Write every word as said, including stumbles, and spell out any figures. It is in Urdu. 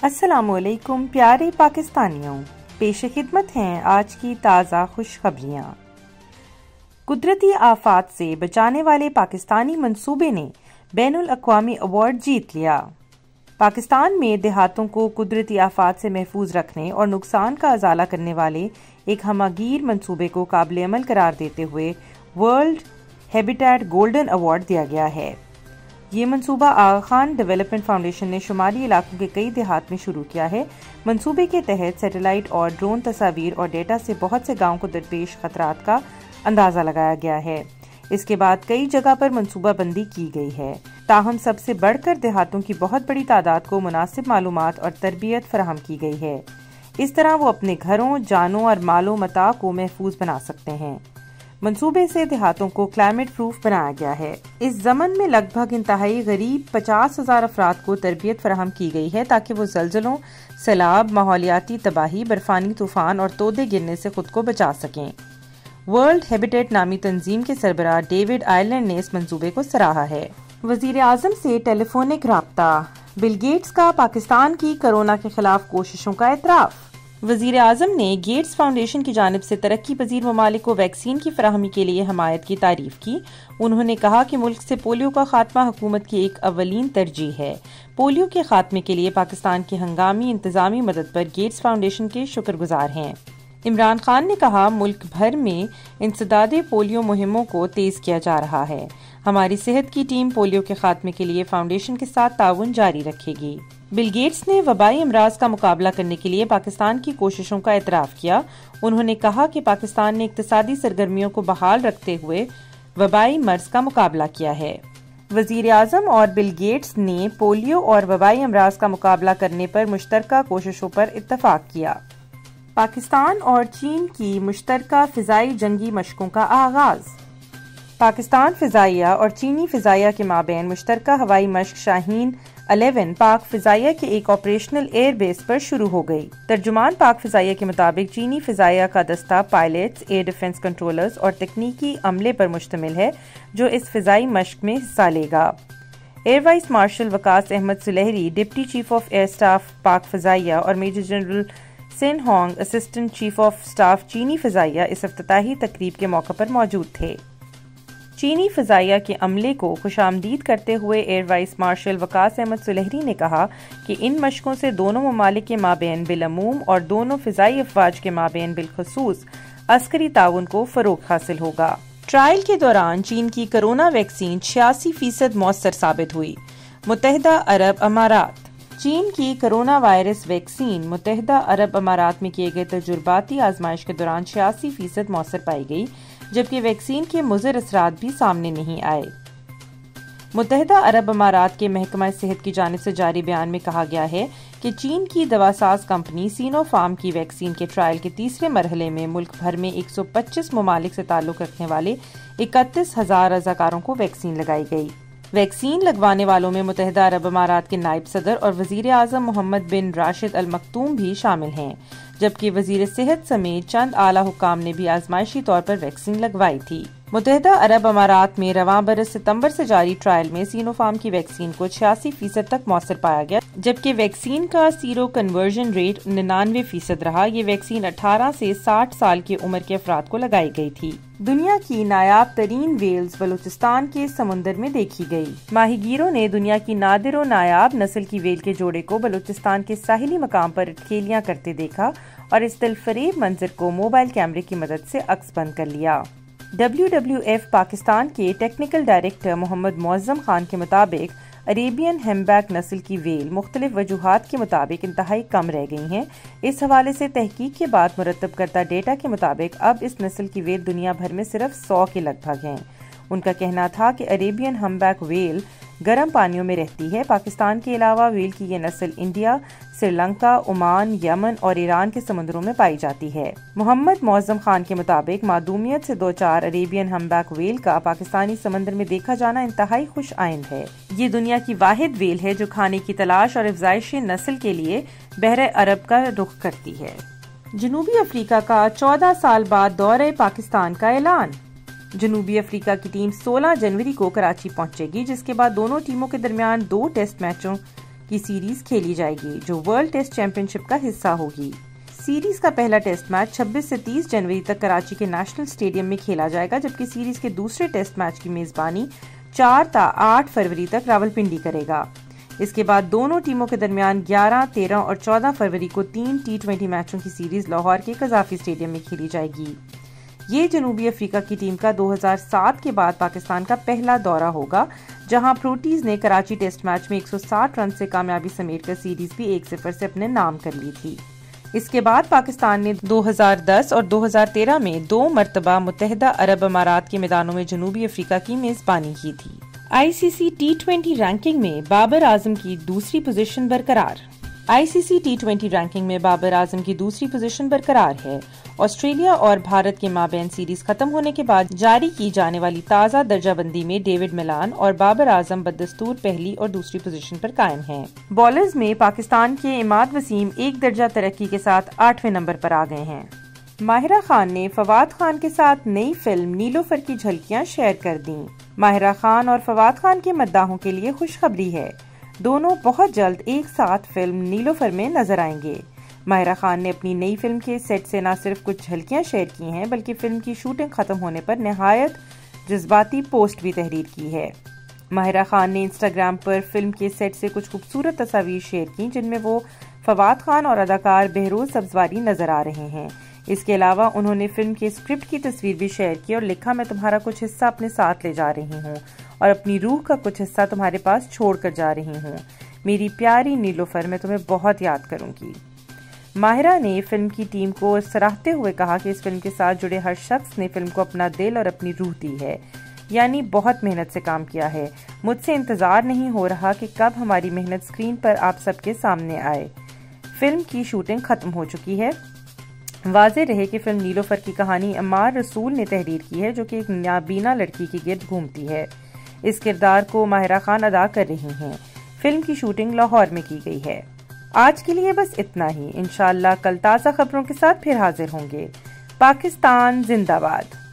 السلام علیکم پیارے پاکستانیوں، پیش خدمت ہیں آج کی تازہ خوشخبریاں۔ قدرتی آفات سے بچانے والے پاکستانی منصوبے نے بین الاقوامی ایوارڈ جیت لیا۔ پاکستان میں دیہاتوں کو قدرتی آفات سے محفوظ رکھنے اور نقصان کا ازالہ کرنے والے ایک ہمہ گیر منصوبے کو قابل عمل قرار دیتے ہوئے ورلڈ ہیبیٹیٹ گولڈن ایوارڈ دیا گیا ہے۔ یہ منصوبہ آغا خان ڈیولپمنٹ فاؤنڈیشن نے شمالی علاقوں کے کئی دیہات میں شروع کیا ہے۔ منصوبے کے تحت سیٹلائٹ اور ڈرون تصاویر اور ڈیٹا سے بہت سے گاؤں کو درپیش خطرات کا اندازہ لگایا گیا ہے۔ اس کے بعد کئی جگہ پر منصوبہ بندی کی گئی ہے، تاہم سب سے بڑھ کر دیہاتوں کی بہت بڑی تعداد کو مناسب معلومات اور تربیت فراہم کی گئی ہے۔ اس طرح وہ اپنے گھروں، جانوں اور مال و متاع کو محفوظ بنا سکتے ہیں۔ منصوبے سے دیہاتوں کو کلائمیٹ پروف بنایا گیا ہے۔ اس ضمن میں لگ بھگ انتہائی غریب پچاس ہزار افراد کو تربیت فراہم کی گئی ہے تاکہ وہ زلزلوں، سیلاب، ماحولیاتی تباہی، برفانی طوفان اور تودے گرنے سے خود کو بچا سکیں۔ ورلڈ ہیبیٹیٹ نامی تنظیم کے سربراہ ڈیوڈ آئرلینڈ نے اس منصوبے کو سراہا ہے۔ وزیر اعظم سے ٹیلی فونک رابطہ، بل گیٹس کا پاکستان کی کورونا کے خلاف کوششوں کا اعتراف۔ وزیر اعظم نے گیٹس فاؤنڈیشن کی جانب سے ترقی پذیر ممالک کو ویکسین کی فراہمی کے لیے حمایت کی تعریف کی۔ انہوں نے کہا کہ ملک سے پولیو کا خاتمہ حکومت کی ایک اولین ترجیح ہے۔ پولیو کے خاتمے کے لیے پاکستان کی ہنگامی انتظامی مدد پر گیٹس فاؤنڈیشن کے شکر گزار ہیں۔ عمران خان نے کہا، ملک بھر میں انسداد پولیو مہموں کو تیز کیا جا رہا ہے۔ ہماری صحت کی ٹیم پولیو کے خاتمے کے لیے فاؤنڈیشن کے ساتھ تعاون جاری رکھے گی۔ بل گیٹس نے وبائی امراض کا مقابلہ کرنے کے لیے پاکستان کی کوششوں کا اعتراف کیا۔ انہوں نے کہا کہ پاکستان نے اقتصادی سرگرمیوں کو بحال رکھتے ہوئے وبائی مرض کا مقابلہ کیا ہے۔ وزیر اعظم اور بل گیٹس نے پولیو اور وبائی امراض کا مقابلہ کرنے پر مشترکہ کوششوں پر اتفاق کیا۔ پاکستان اور چین کی مشترکہ فضائی جنگی مشقوں کا آغاز۔ پاکستان فضائیہ اور چینی فضائیہ کے مابین مشترکہ ہوائی مشق شاہین الیون پاک فضائیہ کے ایک آپریشنل ایئر بیس پر شروع ہو گئی۔ ترجمان پاک فضائیہ کے مطابق چینی فضائیہ کا دستہ پائلٹس، ایئر ڈیفنس کنٹرولرز اور تکنیکی عملے پر مشتمل ہے جو اس فضائی مشق میں حصہ لے گا۔ Air vice marshal Waqas Ahmed Salehri, deputy chief of air staff Pak فضائیہ، اور major general Sun Hong, assistant chief of staff چینی فضائیہ، اس افتتاحی تقریب کے موقع پر موجود تھے۔ چینی فضائیہ کے عملے کو خوش آمدید کرتے ہوئے air vice marshal Waqas Ahmed Salehri نے کہا کہ ان مشقوں سے دونوں ممالک کے مابین بالعموم اور دونوں فضائی افواج کے مابین بالخصوص عسکری تعاون کو فروغ حاصل ہوگا۔ ٹرائل کے دوران چین کی کرونا ویکسین چھیاسی فیصد مؤثر ثابت ہوئی۔ متحدہ عرب امارات۔ چین کی کرونا وائرس ویکسین متحدہ عرب امارات میں کیے گئے تجرباتی آزمائش کے دوران چھیاسی فیصد مؤثر پائی گئی، جبکہ ویکسین کے مضر اثرات بھی سامنے نہیں آئے۔ متحدہ عرب امارات کے محکمہ صحت کی جانب سے جاری بیان میں کہا گیا ہے کہ چین کی دواساز کمپنی سینو فارم کی ویکسین کے ٹرائل کے تیسرے مرحلے میں ملک بھر میں ایک سو پچیس ممالک سے تعلق رکھنے والے اکتیس ہزار رضاکاروں کو ویکسین لگائی گئی۔ ویکسین لگوانے والوں میں متحدہ عرب امارات کے نائب صدر اور وزیر اعظم محمد بن راشد المکتوم بھی شامل ہیں، جبکہ وزیر صحت سمیت چند اعلی حکام نے بھی آزمائشی طور پر ویکسین لگوائی تھی۔ متحدہ عرب امارات میں رواں برس ستمبر سے جاری ٹرائل میں سینو فارم کی ویکسین کو چھیاسی فیصد تک مؤثر پایا گیا، جبکہ ویکسین کا سیرو کنورژن ریٹ ننانوے فیصد رہا۔ یہ ویکسین اٹھارہ سے ساٹھ سال کی عمر کے افراد کو لگائی گئی تھی۔ دنیا کی نایاب ترین ویلز بلوچستان کے سمندر میں دیکھی گئی۔ ماہی گیروں نے دنیا کی نادر و نایاب نسل کی ویل کے جوڑے کو بلوچستان کے ساحلی مقام پر اٹکیلیاں کرتے دیکھا اور اس دلفریب منظر کو موبائل کیمرے کی مدد سے عکس بند کر لیا۔ ڈبلیو ڈبلیو ایف پاکستان کے ٹیکنیکل ڈائریکٹر محمد معظم خان کے مطابق عریبین ہیمبیک نسل کی ویل مختلف وجوہات کے مطابق انتہائی کم رہ گئی ہیں۔ اس حوالے سے تحقیق کے بعد مرتب کردہ ڈیٹا کے مطابق اب اس نسل کی ویل دنیا بھر میں صرف سو کے لگ بھگ ہیں۔ ان کا کہنا تھا کہ عریبین ہیمبیک ویل گرم پانیوں میں رہتی ہے۔ پاکستان کے علاوہ ویل کی یہ نسل انڈیا، سری لنکا، عمان، یمن اور ایران کے سمندروں میں پائی جاتی ہے۔ محمد معظم خان کے مطابق معدومیت سے دوچار عریبین ہیمبیک ویل کا پاکستانی سمندر میں دیکھا جانا انتہائی خوش آئند ہے۔ یہ دنیا کی واحد ویل ہے جو کھانے کی تلاش اور افزائش نسل کے لیے بحر عرب کا رخ کرتی ہے۔ جنوبی افریقہ کا چودہ سال بعد دورہ پاکستان کا اعلان۔ جنوبی افریقہ کی ٹیم سولہ جنوری کو کراچی پہنچے گی، جس کے بعد دونوں ٹیموں کے درمیان دو ٹیسٹ میچوں کی سیریز کھیلی جائے گی جو ورلڈ ٹیسٹ چیمپئن شپ کا حصہ ہوگی۔ سیریز کا پہلا ٹیسٹ میچ چھبیس سے تیس جنوری تک کراچی کے نیشنل اسٹیڈیم میں کھیلا جائے گا، جبکہ سیریز کے دوسرے ٹیسٹ میچ کی میزبانی چار تا آٹھ فروری تک راولپنڈی کرے گا۔ اس کے بعد دونوں ٹیموں کے درمیان گیارہ، تیرہ اور چودہ فروری کو تین ٹی ٹوینٹی میچوں کی سیریز لاہور کے قذافی اسٹیڈیم میں کھیلی جائے گی۔ یہ جنوبی افریقہ کی ٹیم کا دو ہزار سات کے بعد پاکستان کا پہلا دورہ ہوگا، جہاں پروٹیز نے کراچی ٹیسٹ میچ میں ایک سو ساٹھ رن سے کامیابی سمیٹ کر سیریز بھی ایک صفر سے اپنے نام کر لی تھی۔ اس کے بعد پاکستان نے دو ہزار دس اور دو ہزار تیرہ میں دو مرتبہ متحدہ عرب امارات کے میدانوں میں جنوبی افریقہ کی میزبانی کی تھی۔ I C C T twenty ranking میں بابر اعظم کی دوسری پوزیشن برقرار۔ I C C T twenty ranking میں بابر اعظم کی دوسری پوزیشن برقرار ہے۔ آسٹریلیا اور بھارت کے مابین سیریز ختم ہونے کے بعد جاری کی جانے والی تازہ درجہ بندی میں ڈیوڈ ملان اور بابر اعظم بدستور پہلی اور دوسری پوزیشن پر قائم ہیں۔ بالرز میں پاکستان کے عماد وسیم ایک درجہ ترقی کے ساتھ آٹھویں نمبر پر آ گئے ہیں۔ ماہرہ خان نے فواد خان کے ساتھ نئی فلم نیلوفر کی جھلکیاں شیئر کر دیں۔ ماہرہ خان اور فواد خان کے مداحوں کے لیے خوشخبری ہے، دونوں بہت جلد ایک ساتھ فلم نیلوفر میں نظر آئیں گے۔ ماہرہ خان نے اپنی نئی فلم کے سیٹ سے نہ صرف کچھ جھلکیاں شیئر کی ہیں بلکہ فلم کی شوٹنگ ختم ہونے پر نہایت جذباتی پوسٹ بھی تحریر کی ہے۔ ماہرہ خان نے انسٹاگرام پر فلم کے سیٹ سے کچھ خوبصورت تصاویر شیئر کی جن میں وہ فواد خان اور اداکار بہروز سبزواری نظر آ رہے ہیں۔ اس کے علاوہ انہوں نے فلم کے اسکرپٹ کی تصویر بھی شیئر کی اور لکھا، میں تمہارا کچھ حصہ اپنے ساتھ لے جا رہی ہوں اور اپنی روح کا کچھ حصہ تمہارے پاس چھوڑ کر جا رہی ہوں، میری پیاری نیلوفر، میں تمہیں بہت یاد کروں گی۔ ماہرہ نے فلم کی ٹیم کو سراہتے ہوئے کہا کہ اس فلم کے ساتھ جڑے ہر شخص نے فلم کو اپنا دل اور اپنی روح دی ہے، یعنی بہت محنت سے کام کیا ہے۔ مجھ سے انتظار نہیں ہو رہا کہ کب ہماری محنت اسکرین پر آپ سب کے سامنے آئے۔ فلم کی شوٹنگ ختم ہو چکی ہے۔ واضح رہے کہ فلم نیلوفر کی کہانی عمار رسول نے تحریر کی ہے، جو کہ ایک نابینا لڑکی کی گرد گھومتی ہے۔ اس کردار کو ماہرہ خان ادا کر رہی ہیں۔ فلم کی شوٹنگ لاہور میں کی گئی ہے۔ آج کے لیے بس اتنا ہی، انشاءاللہ کل تازہ خبروں کے ساتھ پھر حاضر ہوں گے۔ پاکستان زندہ باد۔